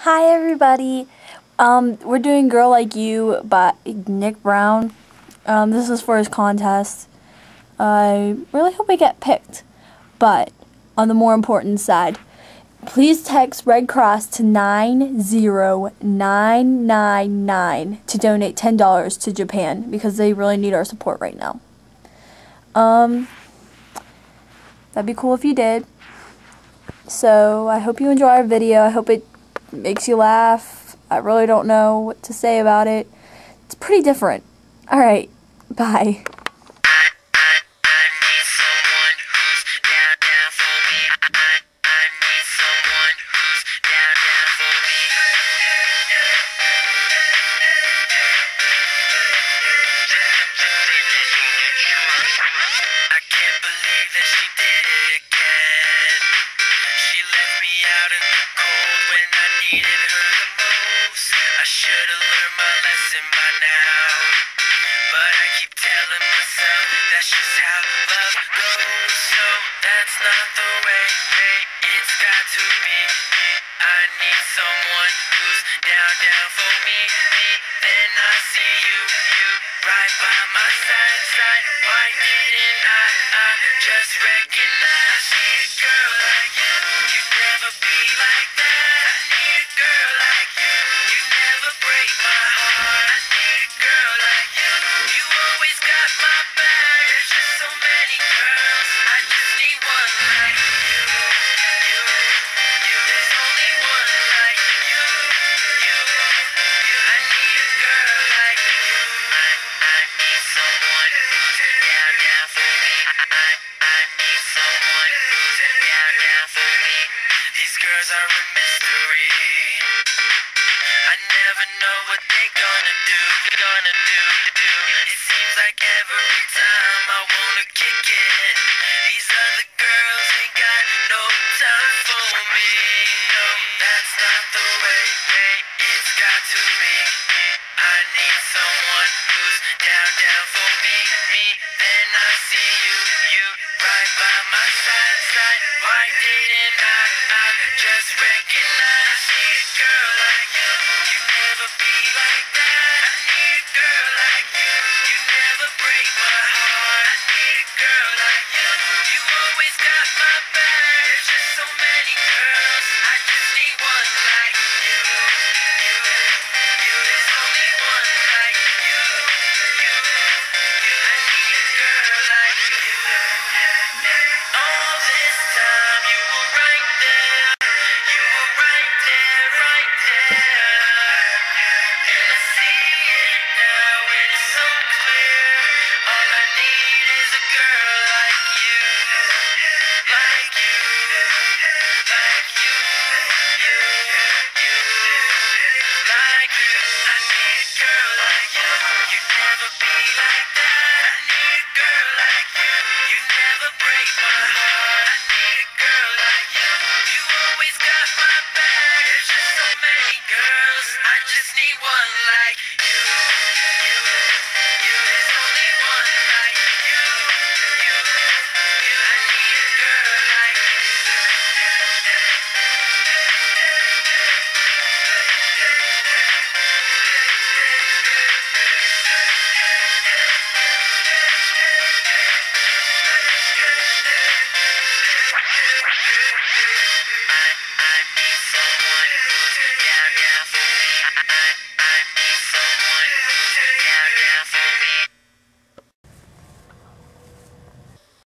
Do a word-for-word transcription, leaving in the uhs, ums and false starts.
Hi everybody. Um, we're doing Girl Like You by Nick Brown. Um, this is for his contest. I really hope I get picked. But on the more important side, please text Red Cross to nine zero nine nine nine to donate ten dollars to Japan because they really need our support right now. Um, that'd be cool if you did. So I hope you enjoy our video. I hope it makes you laugh. I really don't know what to say about it. It's pretty different. Alright, bye. I should've learned my lesson by now, but I keep telling myself that's just how love goes. So that's not the way it's got to be. I need someone who's down, down for me. Then I see you, you right by my side, side. Why didn't I, I just recognize? I need a girl like you. You'd never be like that. I need a girl like you. You never break my heart. I need a girl like you. You always got my back. There's just so many girls. I just need one like you. You, you. There's only one like you. You, you. I need a girl like you. I, I need someone who's down, down for me. I, I, I need someone who's down, down for me. These girls are a mystery. I never know what they gonna do, gonna do, do. It seems like every time I wanna kick it, these other girls ain't got no time for me. No, that's not the way